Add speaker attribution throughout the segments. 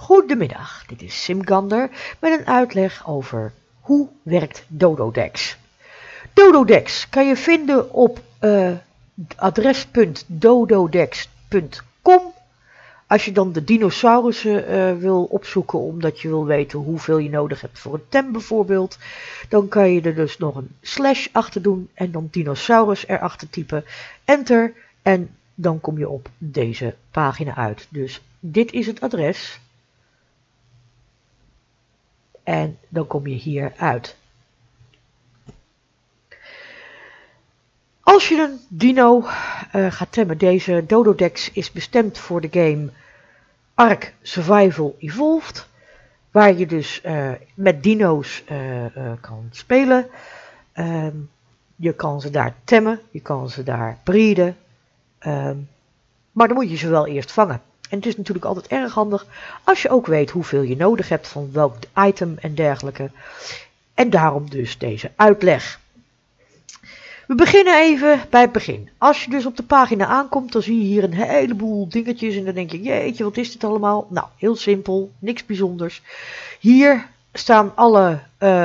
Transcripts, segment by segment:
Speaker 1: Goedemiddag, dit is Simgander met een uitleg over hoe werkt Dododex. Dododex kan je vinden op adres.dododex.com. Als je dan de dinosaurussen wil opzoeken omdat je wil weten hoeveel je nodig hebt voor een tem bijvoorbeeld, dan kan je er dus nog een slash achter doen en dan dinosaurus erachter typen, enter en dan kom je op deze pagina uit. Dus dit is het adres en dan kom je hier uit. Als je een dino gaat temmen, deze Dododex is bestemd voor de game Ark Survival Evolved, waar je dus met dino's kan spelen. Je kan ze daar temmen, je kan ze daar breeden, maar dan moet je ze wel eerst vangen. En het is natuurlijk altijd erg handig als je ook weet hoeveel je nodig hebt van welk item en dergelijke. En daarom dus deze uitleg. We beginnen even bij het begin. Als je dus op de pagina aankomt, dan zie je hier een heleboel dingetjes en dan denk je, jeetje, wat is dit allemaal? Nou, heel simpel, niks bijzonders. Hier staan alle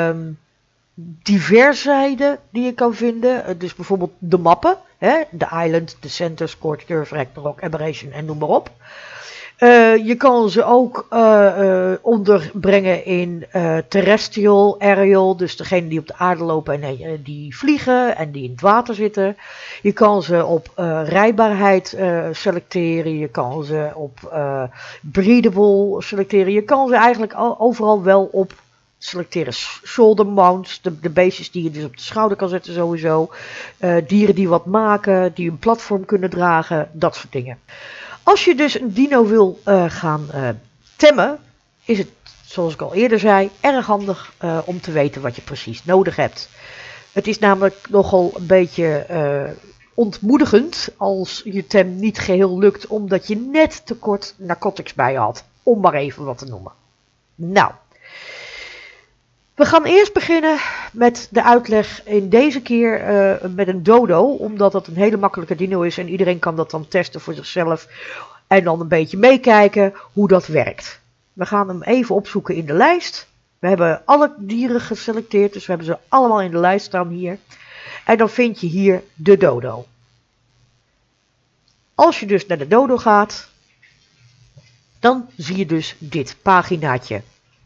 Speaker 1: diversheden die je kan vinden. Dus bijvoorbeeld de mappen, de Island, de Center, Scorched Earth, Ragnarok, Aberration en noem maar op. Je kan ze ook onderbrengen in terrestrial, aerial, dus degene die op de aarde lopen en die vliegen en die in het water zitten. Je kan ze op rijbaarheid selecteren, je kan ze op breedable selecteren. Je kan ze eigenlijk overal wel op selecteren. Shoulder mounts, de beestjes die je dus op de schouder kan zetten sowieso. Dieren die wat maken, die een platform kunnen dragen, dat soort dingen. Als je dus een dino wil gaan temmen, is het, zoals ik al eerder zei, erg handig om te weten wat je precies nodig hebt. Het is namelijk nogal een beetje ontmoedigend als je tem niet geheel lukt, omdat je net tekort narcotics bij je had, om maar even wat te noemen. Nou, we gaan eerst beginnen met de uitleg in deze keer met een dodo, omdat dat een hele makkelijke dino is en iedereen kan dat dan testen voor zichzelf en dan een beetje meekijken hoe dat werkt. We gaan hem even opzoeken in de lijst. We hebben alle dieren geselecteerd, dus we hebben ze allemaal in de lijst staan hier. En dan vind je hier de dodo. Als je dus naar de dodo gaat, dan zie je dus dit paginaatje.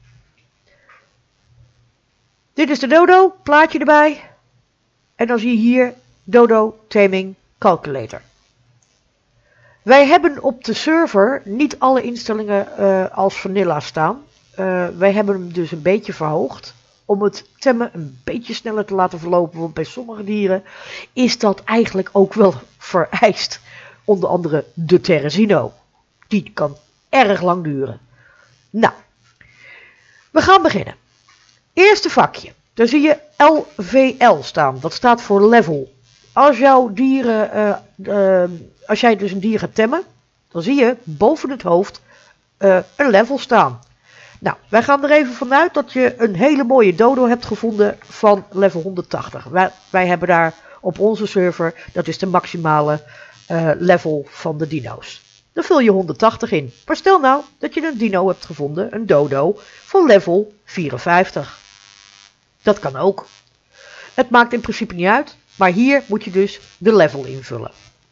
Speaker 1: Dit is de dodo, plaatje erbij. En dan zie je hier Dodo Taming Calculator. Wij hebben op de server niet alle instellingen als vanilla staan. Wij hebben hem dus een beetje verhoogd. Om het temmen een beetje sneller te laten verlopen. Want bij sommige dieren is dat eigenlijk ook wel vereist. Onder andere de Terrazino. Die kan erg lang duren. Nou, we gaan beginnen. Eerste vakje, daar zie je LVL staan, dat staat voor level. Als jouw dieren, als jij dus een dier gaat temmen, dan zie je boven het hoofd een level staan. Nou, wij gaan er even vanuit dat je een hele mooie dodo hebt gevonden van level 180. Wij hebben daar op onze server, dat is de maximale level van de dino's. Dan vul je 180 in. Maar stel nou dat je een dino hebt gevonden, een dodo, van level 54. Dat kan ook. Het maakt in principe niet uit, maar hier moet je dus de level invullen.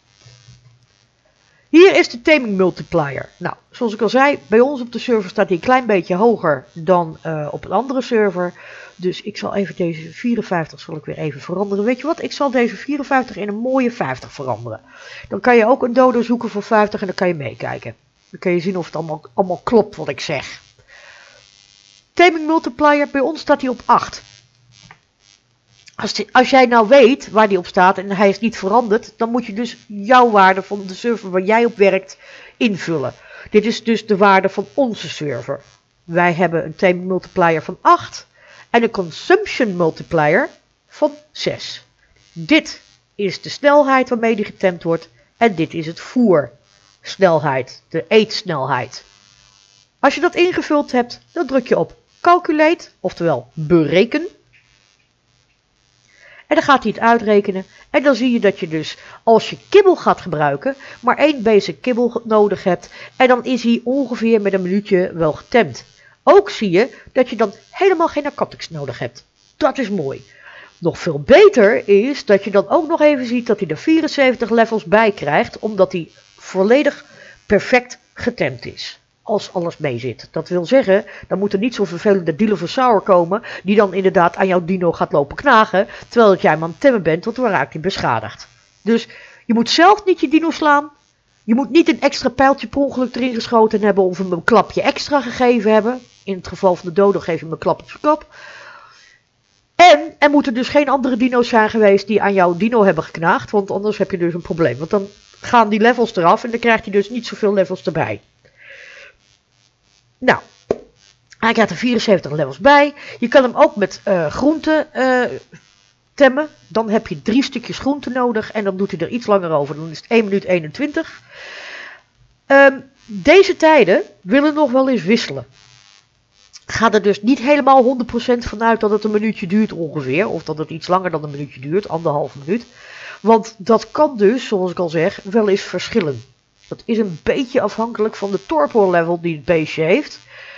Speaker 1: Hier is de taming multiplier. Nou, zoals ik al zei, bij ons op de server staat hij een klein beetje hoger dan op een andere server. Dus ik zal even deze 54 zal ik weer even veranderen. Weet je wat, ik zal deze 54 in een mooie 50 veranderen. Dan kan je ook een dodo zoeken voor 50 en dan kan je meekijken. Dan kan je zien of het allemaal klopt wat ik zeg. Taming multiplier, bij ons staat hij op 8. Als jij nou weet waar die op staat en hij is niet veranderd, dan moet je dus jouw waarde van de server waar jij op werkt invullen. Dit is dus de waarde van onze server. Wij hebben een taming multiplier van 8 en een consumption multiplier van 6. Dit is de snelheid waarmee die getemd wordt en dit is het voersnelheid, de eetsnelheid. Als je dat ingevuld hebt, dan druk je op calculate, oftewel bereken. En dan gaat hij het uitrekenen. En dan zie je dat je dus, als je kibbel gaat gebruiken, maar 1 basic kibbel nodig hebt. En dan is hij ongeveer met een minuutje wel getemd. Ook zie je dat je dan helemaal geen narcotics nodig hebt. Dat is mooi. Nog veel beter is dat je dan ook nog even ziet dat hij er 74 levels bij krijgt, omdat hij volledig perfect getemd is. Als alles mee zit. Dat wil zeggen, dan moet er niet zo'n vervelende Dilophosaur komen, die dan inderdaad aan jouw dino gaat lopen knagen, terwijl jij hem aan het temmen bent, want dan raakt hij beschadigd. Dus je moet zelf niet je dino slaan. Je moet niet een extra pijltje per ongeluk erin geschoten hebben of hem een klapje extra gegeven hebben. In het geval van de dodo geef je hem een klap op zijn kop. En er moeten dus geen andere dino's zijn geweest die aan jouw dino hebben geknaagd, want anders heb je dus een probleem. Want dan gaan die levels eraf en dan krijgt hij dus niet zoveel levels erbij. Nou, hij krijgt er 74 levels bij. Je kan hem ook met groenten temmen. Dan heb je 3 stukjes groente nodig en dan doet hij er iets langer over. Dan is het 1 minuut 21. Deze tijden willen nog wel eens wisselen. Ga er dus niet helemaal 100% vanuit dat het een minuutje duurt ongeveer. Of dat het iets langer dan een minuutje duurt, 1,5 minuut. Want dat kan dus, zoals ik al zeg, wel eens verschillen. Dat is een beetje afhankelijk van de torpor level die het beestje heeft.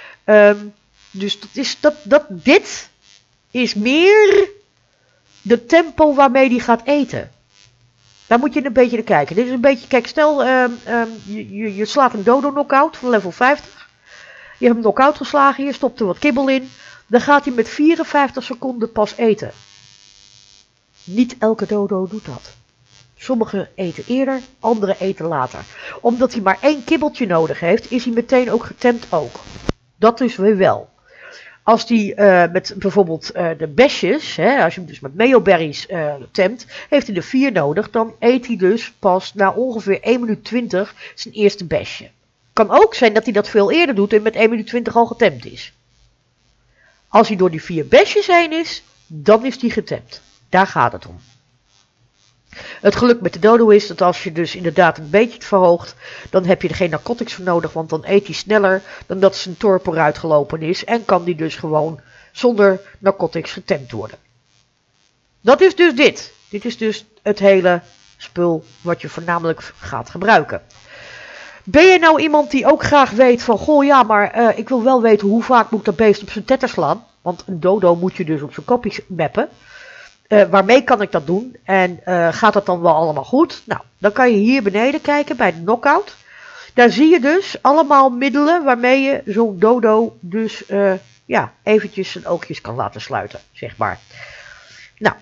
Speaker 1: Dus dit is meer de tempo waarmee die gaat eten. Daar moet je een beetje naar kijken. Dit is een beetje, kijk, stel je slaat een dodo knockout van level 50. Je hebt hem knock-out geslagen, je stopt er wat kibbel in. Dan gaat hij met 54 seconden pas eten. Niet elke dodo doet dat. Sommigen eten eerder, anderen eten later. Omdat hij maar 1 kibbeltje nodig heeft, is hij meteen ook getemd ook. Dat is weer wel. Als hij met bijvoorbeeld de besjes, als je hem dus met meoberries temt, heeft hij er 4 nodig. Dan eet hij dus pas na ongeveer 1 minuut 20 zijn eerste besje. Kan ook zijn dat hij dat veel eerder doet en met 1 minuut 20 al getemd is. Als hij door die 4 besjes heen is, dan is hij getemd. Daar gaat het om. Het geluk met de dodo is dat als je dus inderdaad een beetje het verhoogt, dan heb je er geen narcotics voor nodig, want dan eet hij sneller dan dat zijn torpor uitgelopen is en kan die dus gewoon zonder narcotics getemd worden. Dat is dus dit. Dit is dus het hele spul wat je voornamelijk gaat gebruiken. Ben je nou iemand die ook graag weet van, goh ja, maar ik wil wel weten hoe vaak moet ik dat beest op zijn tetter slaan, want een dodo moet je dus op zijn kopje mappen. Waarmee kan ik dat doen? En gaat dat dan wel allemaal goed? Nou, dan kan je hier beneden kijken bij de knockout. Daar zie je dus allemaal middelen waarmee je zo'n dodo dus eventjes zijn oogjes kan laten sluiten, zeg maar. Nou,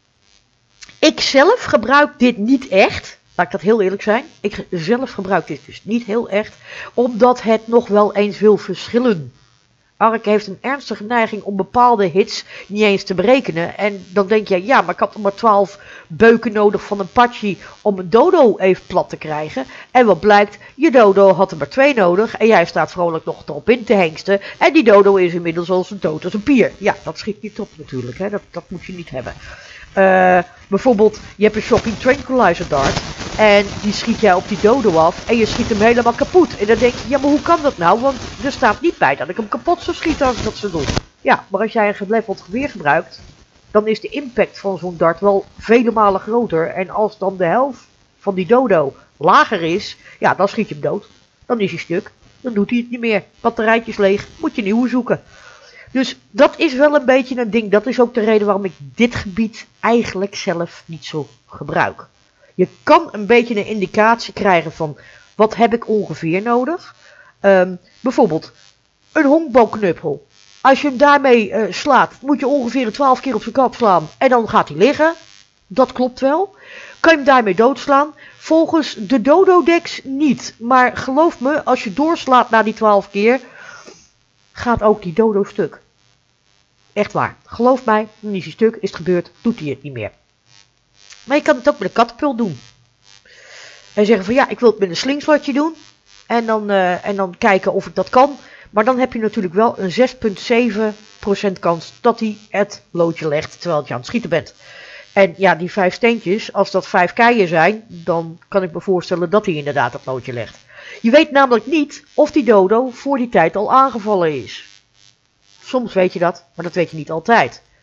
Speaker 1: ik zelf gebruik dit niet echt. Laat ik dat heel eerlijk zijn. Ik zelf gebruik dit dus niet heel echt, omdat het nog wel eens wil verschillen. Ark heeft een ernstige neiging om bepaalde hits niet eens te berekenen. En dan denk je, ja, maar ik had nog maar 12 beuken nodig van een patchie om een dodo even plat te krijgen. En wat blijkt, je dodo had er maar 2 nodig en jij staat vrolijk nog erop in te hengsten. En die dodo is inmiddels al zo dood als een pier. Ja, dat schiet niet op natuurlijk, hè? Dat moet je niet hebben. Bijvoorbeeld, je hebt een Shocking Tranquilizer Dart en die schiet jij op die dodo af en je schiet hem helemaal kapot. En dan denk je, ja, maar hoe kan dat nou? Want er staat niet bij dat ik hem kapot zou schieten als ik dat zou doen. Ja, maar als jij een geleveld geweer gebruikt, dan is de impact van zo'n dart wel vele malen groter. En als dan de helft van die dodo lager is, ja, dan schiet je hem dood. Dan is hij stuk. Dan doet hij het niet meer. Batterijtjes leeg, moet je nieuwe zoeken. Dus dat is wel een beetje een ding. Dat is ook de reden waarom ik dit gebied eigenlijk zelf niet zo gebruik. Je kan een beetje een indicatie krijgen van wat heb ik ongeveer nodig. Bijvoorbeeld een honkbalknuppel. Als je hem daarmee slaat, moet je ongeveer 12 keer op zijn kop slaan en dan gaat hij liggen. Dat klopt wel. Kan je hem daarmee doodslaan? Volgens de Dododex niet. Maar geloof me, als je doorslaat na die 12 keer, gaat ook die dodo stuk. Echt waar. Geloof mij, dan is hij stuk, is het gebeurd, doet hij het niet meer. Maar je kan het ook met een katapult doen. En zeggen van ja, ik wil het met een slingslotje doen. En dan kijken of ik dat kan. Maar dan heb je natuurlijk wel een 6,7% kans dat hij het loodje legt terwijl je aan het schieten bent. En ja, die 5 steentjes, als dat 5 keien zijn, dan kan ik me voorstellen dat hij inderdaad het loodje legt. Je weet namelijk niet of die dodo voor die tijd al aangevallen is. Soms weet je dat, maar dat weet je niet altijd.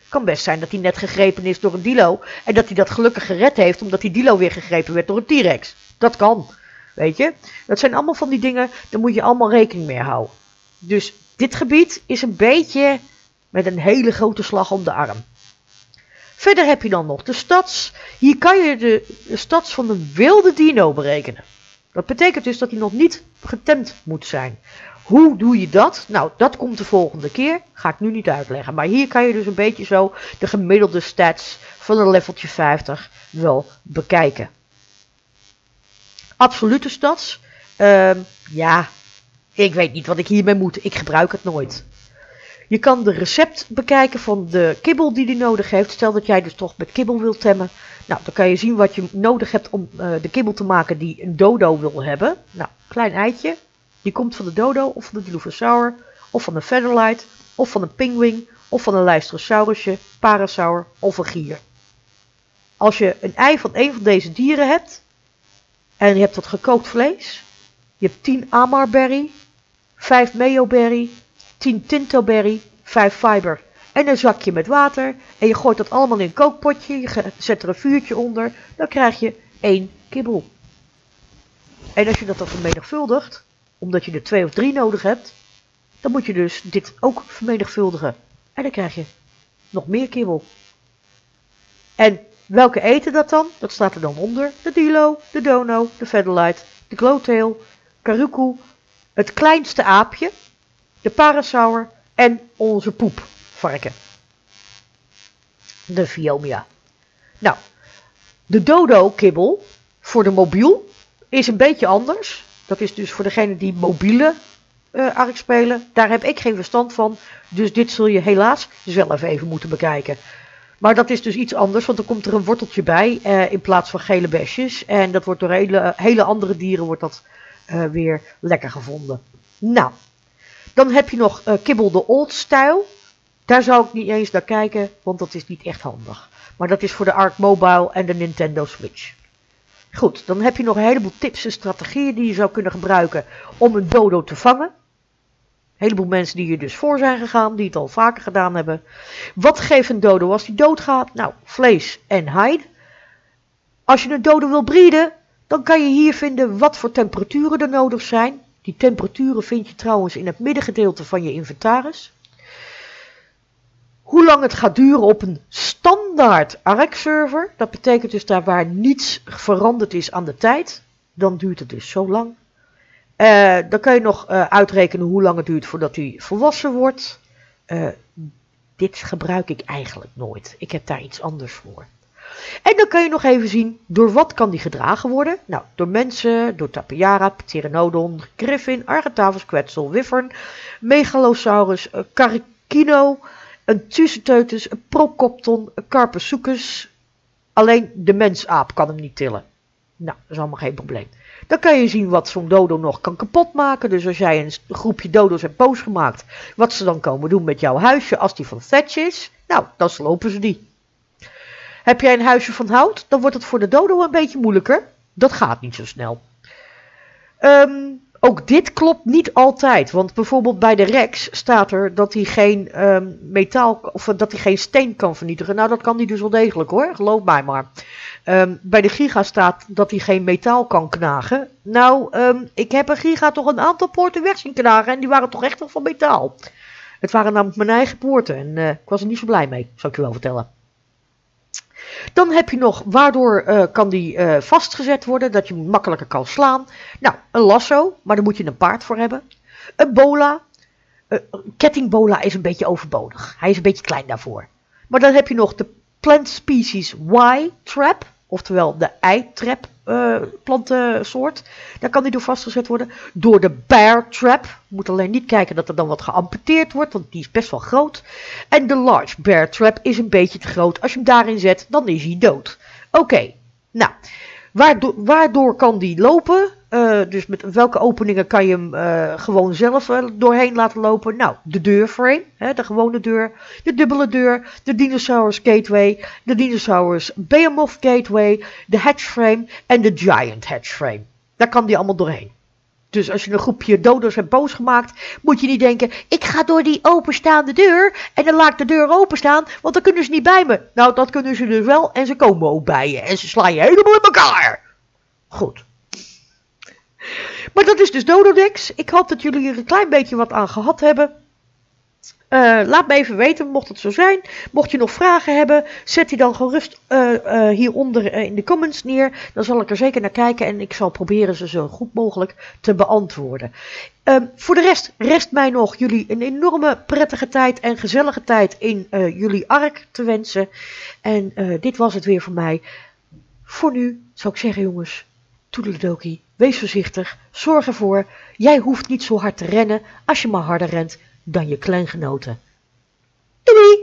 Speaker 1: Kan best zijn dat hij net gegrepen is door een dilo. En dat hij dat gelukkig gered heeft, omdat die dilo weer gegrepen werd door een T-Rex. Dat kan, weet je. Dat zijn allemaal van die dingen, daar moet je allemaal rekening mee houden. Dus dit gebied is een beetje met een hele grote slag om de arm. Verder heb je dan nog de stads. Hier kan je de stads van een wilde dino berekenen. Dat betekent dus dat hij nog niet getemd moet zijn. Hoe doe je dat? Nou, dat komt de volgende keer. Ga ik nu niet uitleggen. Maar hier kan je dus een beetje zo de gemiddelde stats van een leveltje 50 wel bekijken. Absolute stats. Ja, ik weet niet wat ik hiermee moet. Ik gebruik het nooit. Je kan de recept bekijken van de kibbel die hij nodig heeft. Stel dat jij dus toch met kibbel wilt temmen. Nou, dan kan je zien wat je nodig hebt om de kibbel te maken die een dodo wil hebben. Nou, klein eitje. Die komt van de dodo of van de Dilophosaurus of van een featherlight of van een pinguïn of van een Lystrosaurusje, parasaur of een gier. Als je een ei van een van deze dieren hebt en je hebt dat gekookt vlees. Je hebt 10 amarberry, 5 meoberry, 10 tintoberry, 5 fiber en een zakje met water. En je gooit dat allemaal in een kookpotje, je zet er een vuurtje onder, dan krijg je 1 kibbel. En als je dat dan vermenigvuldigt, omdat je er 2 of 3 nodig hebt, dan moet je dus dit ook vermenigvuldigen. En dan krijg je nog meer kibbel. En welke eten dat dan? Dat staat er dan onder. De dilo, de dono, de featherlight, de glowtail, karuku, het kleinste aapje, de parasaur en onze poepvarken. De Phiomia. Nou, de dodo kibbel voor de mobiel is een beetje anders. Dat is dus voor degene die mobiele ARK spelen. Daar heb ik geen verstand van. Dus dit zul je helaas zelf even moeten bekijken. Maar dat is dus iets anders. Want dan komt er een worteltje bij. In plaats van gele besjes. En dat wordt door hele andere dieren wordt dat weer lekker gevonden. Nou. Dan heb je nog kibbel de old style. Daar zou ik niet eens naar kijken. Want dat is niet echt handig. Maar dat is voor de ARK Mobile en de Nintendo Switch. Goed, dan heb je nog een heleboel tips en strategieën die je zou kunnen gebruiken om een dodo te vangen. Een heleboel mensen die hier dus voor zijn gegaan, die het al vaker gedaan hebben. Wat geeft een dodo als die doodgaat? Nou, vlees en hide. Als je een dodo wil breeden, dan kan je hier vinden wat voor temperaturen er nodig zijn. Die temperaturen vind je trouwens in het middengedeelte van je inventaris. Hoe lang het gaat duren op een standaard ARK-server. Dat betekent dus daar waar niets veranderd is aan de tijd. Dan duurt het dus zo lang. Dan kan je nog uitrekenen hoe lang het duurt voordat hij volwassen wordt. Dit gebruik ik eigenlijk nooit. Ik heb daar iets anders voor. En dan kan je nog even zien door wat kan die gedragen worden. Nou, door mensen, door Tapiara, Pteranodon, Griffin, Argentavis, Quetzal, Wyvern, Megalosaurus, Carcino, een Tuceteuthus, een Procopton, een Carposuchus. Alleen de mensaap kan hem niet tillen. Nou, dat is allemaal geen probleem. Dan kan je zien wat zo'n dodo nog kan kapotmaken. Dus als jij een groepje dodo's hebt boos gemaakt, wat ze dan komen doen met jouw huisje als die van Thatch is. Nou, dan slopen ze die. Heb jij een huisje van hout, dan wordt het voor de dodo een beetje moeilijker. Dat gaat niet zo snel. Ook dit klopt niet altijd. Want bijvoorbeeld bij de Rex staat er dat hij geen metaal of dat hij geen steen kan vernietigen. Nou, dat kan hij dus wel degelijk hoor. Geloof mij maar. Bij de Giga staat dat hij geen metaal kan knagen. Nou, ik heb een Giga toch een aantal poorten weg zien knagen. En die waren toch echt nog van metaal. Het waren namelijk mijn eigen poorten. En ik was er niet zo blij mee, zal ik je wel vertellen. Dan heb je nog, waardoor kan die vastgezet worden, dat je hem makkelijker kan slaan. Nou, een lasso, maar daar moet je een paard voor hebben. Een bola. Kettingbola is een beetje overbodig. Hij is een beetje klein daarvoor. Maar dan heb je nog de plant species Y-trap, oftewel de ei-trap plantensoort. Daar kan die door vastgezet worden. Door de bear trap. Moet alleen niet kijken dat er dan wat geamputeerd wordt, want die is best wel groot. En de large bear trap is een beetje te groot. Als je hem daarin zet, dan is hij dood. Oké, nou, waardoor kan die lopen? Dus met welke openingen kan je hem gewoon zelf doorheen laten lopen? Nou, de deurframe, de gewone deur, de dubbele deur, de Dinosaurus Gateway, de Dinosaurus Behemoth Gateway, de hatchframe en de Giant hatchframe. Daar kan die allemaal doorheen. Dus als je een groepje doders hebt boos gemaakt, moet je niet denken, ik ga door die openstaande deur en dan laat ik de deur openstaan, want dan kunnen ze niet bij me. Nou, dat kunnen ze dus wel en ze komen ook bij je en ze slaan je helemaal in elkaar. Goed. Maar dat is dus Dododex. Ik hoop dat jullie er een klein beetje wat aan gehad hebben. Laat me even weten, mocht het zo zijn. Mocht je nog vragen hebben, zet die dan gerust hieronder in de comments neer. Dan zal ik er zeker naar kijken en ik zal proberen ze zo goed mogelijk te beantwoorden. Voor de rest mij nog jullie een enorme prettige tijd en gezellige tijd in jullie ark te wensen. En dit was het weer voor mij. Voor nu zou ik zeggen, jongens, toedeledokie, wees voorzichtig, zorg ervoor. Jij hoeft niet zo hard te rennen als je maar harder rent dan je kleingenoten. Doei!